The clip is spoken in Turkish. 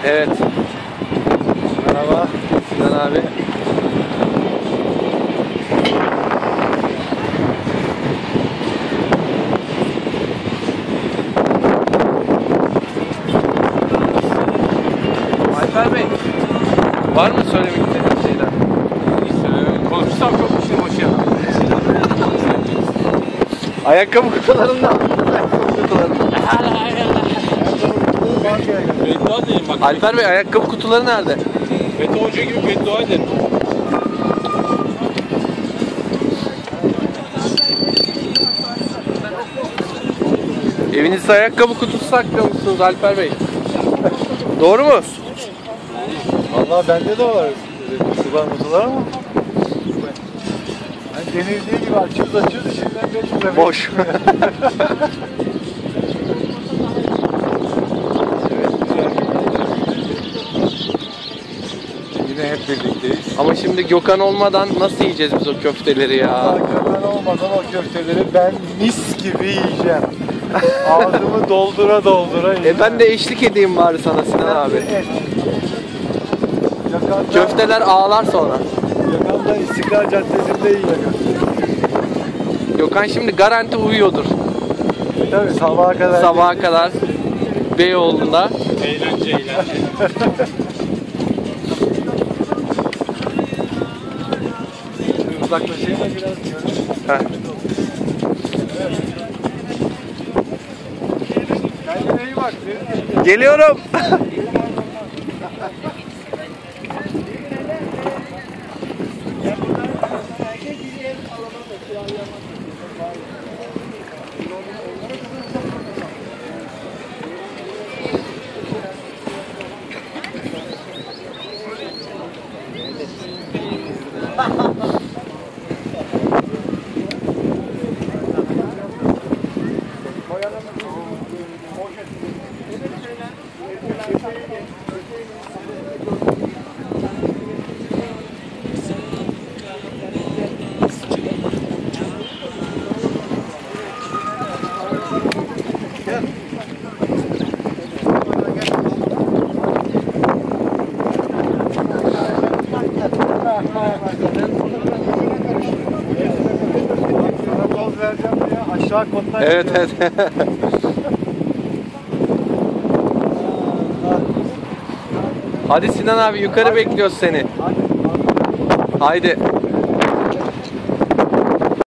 Evet. Merhaba. Sinan abi. Alper Bey, var mı söylemek istediğiniz şeyler? Konuşsam çok işin boşu ya. Ayakkabı kutularında. Ayakkabı kutularında. Beddua edeyim bak. Alper Bey, ayakkabı kutuları nerede? Beto Hoca gibi beddua ederim. Evinizde ayakkabı kutusu saklıyormuşsunuz Alper Bey. Doğru mu? Vallahi bende de var. Kutular mutular ama. Hani denildiği gibi açıyoruz içinden 5 lira. Boş. Yine hep birlikteyiz. Ama şimdi Gökhan olmadan nasıl yiyeceğiz biz o köfteleri ya? Gökhan olmadan o köfteleri ben mis gibi yiyeceğim. Ağzımı doldura doldura yiyeceğim. Ben de eşlik edeyim bari sana Sinan abi. Et. Gökhan'da, Köfteler ağlar sonra. Gökhan'da İstiklal Caddesi'nde yiyor köfte. Gökhan şimdi garanti uyuyordur. Tabii sabaha kadar. Sabaha kadar Beyoğlu'nda. Eğlence. Uzaklaşayım da biraz diyorum. Heh. Kendine iyi bak. Geliyorum. Sana toz vereceğim diye aşağı kottan. Evet. Hadi Sinan abi, yukarı bekliyoruz seni. Hadi. Haydi.